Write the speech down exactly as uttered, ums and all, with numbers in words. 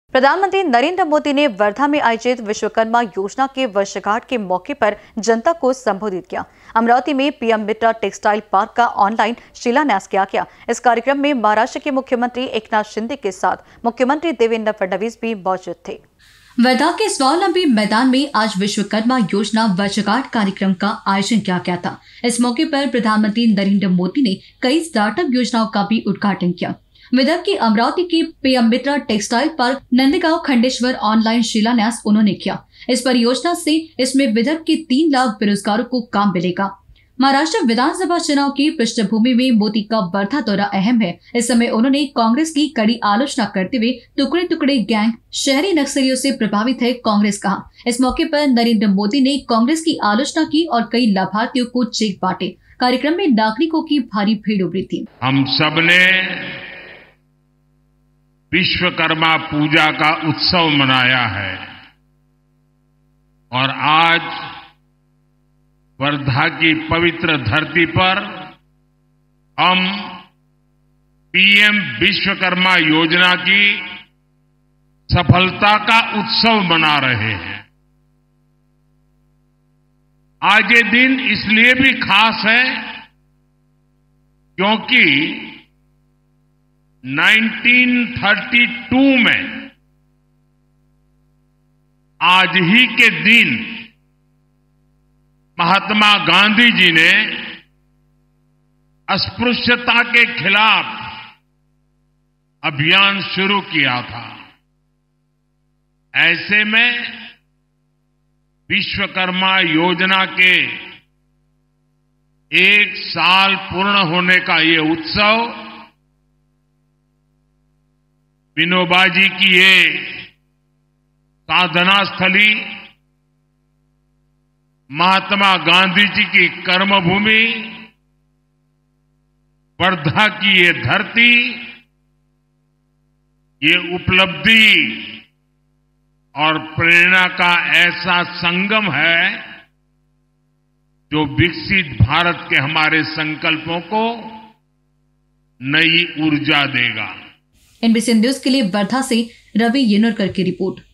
प्रधानमंत्री नरेंद्र मोदी ने वर्धा में आयोजित विश्वकर्मा योजना के वर्षगांठ के मौके पर जनता को संबोधित किया। अमरावती में पीएम मित्रा टेक्सटाइल पार्क का ऑनलाइन शिलान्यास किया गया। इस कार्यक्रम में महाराष्ट्र के मुख्यमंत्री एकनाथ शिंदे के साथ मुख्यमंत्री देवेंद्र फडणवीस भी मौजूद थे। वर्धा के स्वावलंबी मैदान में आज विश्वकर्मा योजना वर्षगांठ कार्यक्रम का आयोजन किया गया था। इस मौके पर प्रधानमंत्री नरेंद्र मोदी ने कई स्टार्टअप योजनाओं का भी उद्घाटन किया। विदर्भ की अमरावती की PM Mitra textile park Nandgaon Khandeshwar online शिलान्यास उन्होंने किया। इस परियोजना से इसमें विदर्भ के तीन लाख बेरोजगारों को काम मिलेगा। महाराष्ट्र विधानसभा चुनाव की पृष्ठभूमि में मोदी का वर्धा दौरा अहम है। इस समय उन्होंने कांग्रेस की कड़ी आलोचना करते हुए टुकड़े टुकड़े गैंग शहरी नक्सलियों से प्रभावित है कांग्रेस कहा। इस मौके पर नरेंद्र मोदी ने कांग्रेस की आलोचना की और कई लाभार्थियों को चेक बांटे। कार्यक्रम में नागरिकों की भारी भीड़ उमड़ी थी। हम सब ने विश्वकर्मा पूजा का उत्सव मनाया है और आज वर्धा की पवित्र धरती पर हम पीएम विश्वकर्मा योजना की सफलता का उत्सव मना रहे हैं। आज ये दिन इसलिए भी खास है क्योंकि उन्नीस सौ बत्तीस में आज ही के दिन महात्मा गांधी जी ने अस्पृश्यता के खिलाफ अभियान शुरू किया था। ऐसे में विश्वकर्मा योजना के एक साल पूर्ण होने का ये उत्सव विनोबा जी की ये साधना स्थली, महात्मा गांधी जी की कर्मभूमि, वर्धा की ये धरती, ये उपलब्धि और प्रेरणा का ऐसा संगम है जो विकसित भारत के हमारे संकल्पों को नई ऊर्जा देगा। एनबीसी न्यूज के लिए वर्धा से रवि येनरकर की रिपोर्ट।